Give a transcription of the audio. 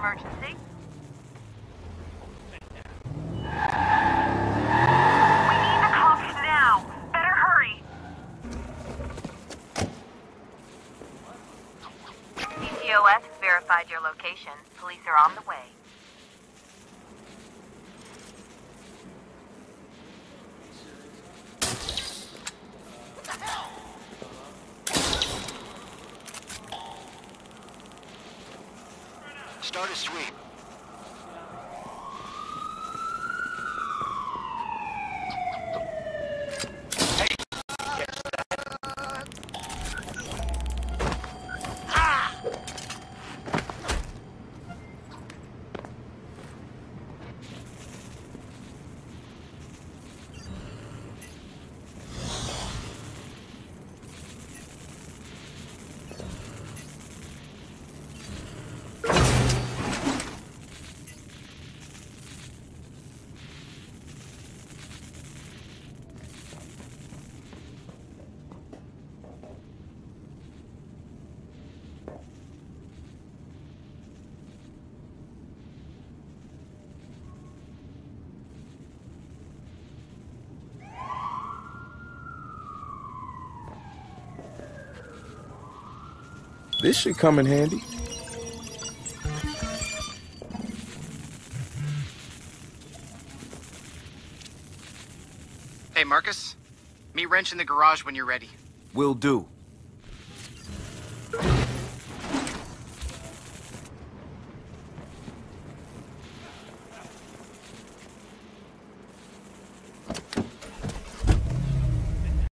emergency? DCOS has verified your location. Police are on the way. Start a sweep. This should come in handy. Hey, Marcus. Meet Wrench in the garage when you're ready. Will do.